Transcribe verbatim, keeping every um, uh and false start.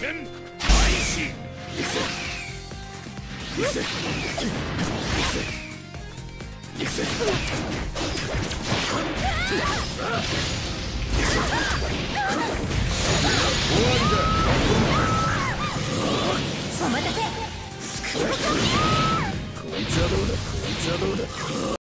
戦開始。 行くぜ行くぜ行くぜ終わりだ。 お待たせ。 こいつはどうだこいつはどうだ。